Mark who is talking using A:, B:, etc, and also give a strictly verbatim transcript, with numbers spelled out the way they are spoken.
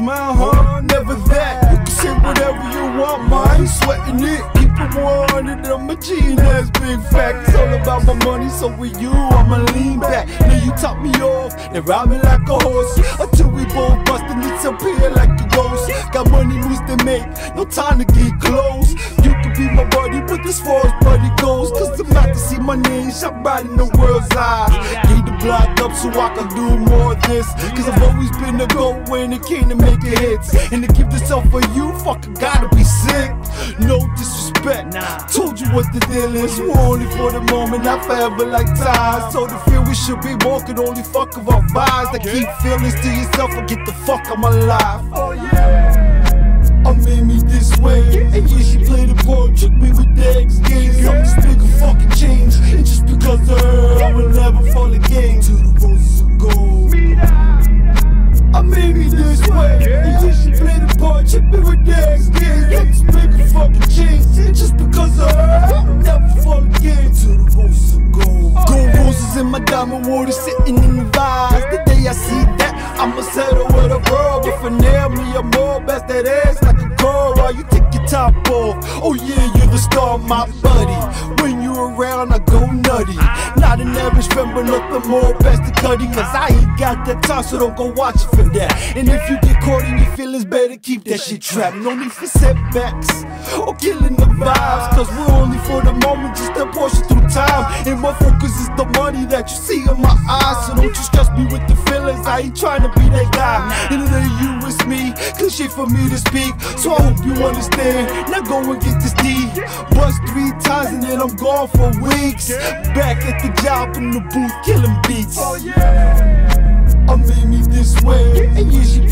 A: mind, huh? Never that. You can say whatever you want, man. I ain't sweating it. Keep it one hundred, I'm a G, and that's big fact. It's all about my money, so with you, I'ma lean back. Now you top me off, then ride me like a horse, until we both bust and disappear like a ghost. Got money moves to make, no time to get close. You can be my buddy, but as far as buddy goes, cause I'm out to see my name shine bright in the world's eyes. Need the block up so I can do more of this, cause I've always been a go when it came to making hits. And to give this up for you, fucking gotta be sick. No disrespect, told you what the deal is. We're only for the moment, not forever like ties. So the feel we should be more could only fuck of our vibes. That keep feelings to yourself and get the fuck out my life. Oh yeah, I made me this way, and yeah, she played the part, took me with the X games. I'm just big a fucking change, and just because of her, I will never fall again. To the roses of gold, I made me this way, and yeah, she played the part, took me with the X games. I'm just big a fucking change, and just because of her, I will never fall again. To the roses of gold, gold roses in my diamond water, sitting in the vase. The day I see that, I'ma settle with a girl, but for now, me I'm more best that ass like a girl while you take your top off. Oh yeah, you're the star, my buddy. When you around, I go nutty. Not an average friend, but nothing more best to cutty, cause I ain't got that time, so don't go watch it for that. And if you get caught in your feelings, better keep that shit trapped. No need for setbacks or killing the vibes, cause we're only for the moment, just a portion through time. And my focus is the money that you see in my eyes, so don't you stress me with the feelings, I ain't trying to be that guy. And it ain't you, it's me, cliche for me to speak, so I hope you understand. Now go and get this D, bust three times and then I'm gone for weeks. Back at the job in the booth, killing beats. Oh yeah, I made me this way, and yeah, she